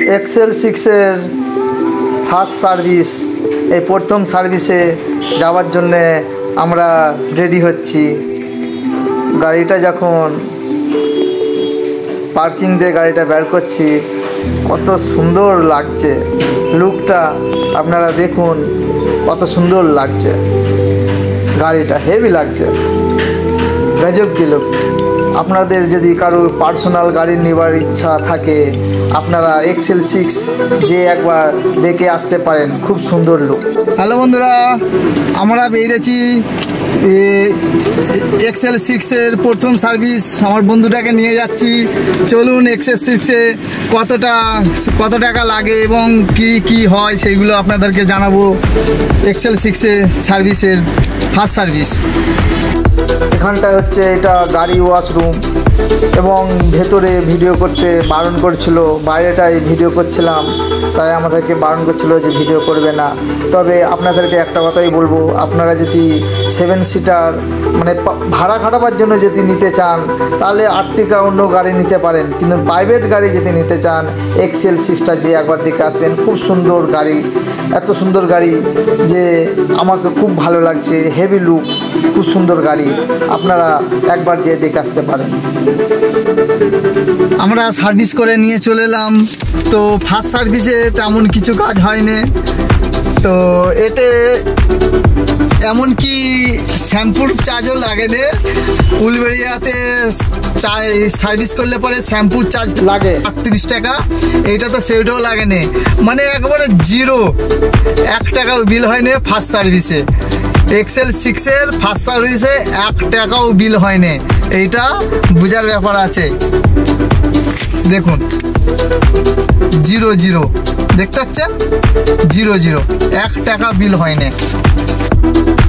Excel 6-এর first service, এই প্রথম সার্ভিসে যাওয়ার জন্যে আমরা রেডি হচ্ছি। গাড়িটা যখন পার্কিং দিয়ে গাড়িটা বের করছি, কত সুন্দর লাগছে লুকটা, আপনারা দেখুন কত সুন্দর লাগছে। গাড়িটা হেভি লাগছে, গজব কি লুক। আপনাদের যদি কারোর পার্সোনাল গাড়ি নেওয়ার ইচ্ছা থাকে, আপনারা এক্সেল 6 যে একবার দেখে আসতে পারেন, খুব সুন্দর লুক। হ্যালো বন্ধুরা, আমরা বেরিয়েছি এক্সেল 6-এর প্রথম সার্ভিস। আমার বন্ধুটাকে নিয়ে যাচ্ছি। চলুন এক্সেল 6-এ কত টাকা লাগে এবং কি হয় সেইগুলো আপনাদেরকে জানাবো। এক্সেল 6-এর সার্ভিসের ফার্স্ট সার্ভিস। এখানটায় হচ্ছে এটা গাড়ি ওয়াশরুম, এবং ভেতরে ভিডিও করতে বারণ করছিল, বাইরেটাই ভিডিও করছিলাম, তাই আমাদেরকে বারণ করছিল যে ভিডিও করবে না। তবে আপনাদেরকে একটা কথাই বলবো, আপনারা যদি 7 সিটার মানে ভাড়া খাটাবার জন্য যদি নিতে চান, তাহলে আর্টিকা অন্য গাড়ি নিতে পারেন, কিন্তু প্রাইভেট গাড়ি যদি নিতে চান, এক্সেল 6টা যে একবার দেখে আসবেন। খুব সুন্দর গাড়ি, এত সুন্দর গাড়ি যে আমাকে খুব ভালো লাগছে, হেভি লুক, খুব সুন্দর গাড়ি, আপনারা একবার যেয়ে দেখে আসতে পারেন। আমরা সার্ভিস করে নিয়ে চলে এলাম। তো ফার্স্ট সার্ভিসে তেমন কিছু কাজ হয়নি, তো এতে এমনকি শ্যাম্পুর চার্জও লাগে না। উলবেড়িয়াতে সার্ভিস করলে পরে শ্যাম্পুর চার্জ লাগে 38 টাকা, এইটা তো সেটাও লাগে না, মানে একবারে জিরো, 1 টাকাও বিল হয়নি ফার্স্ট সার্ভিসে। এক্সেল 6-এর ফার্স্ট সার্ভিসে 1 টাকাও বিল হয়নি, এইটা বোঝার ব্যাপার আছে। দেখুন 0 দেখতে পাচ্ছেন, 0 1 টাকা বিল হয়নি।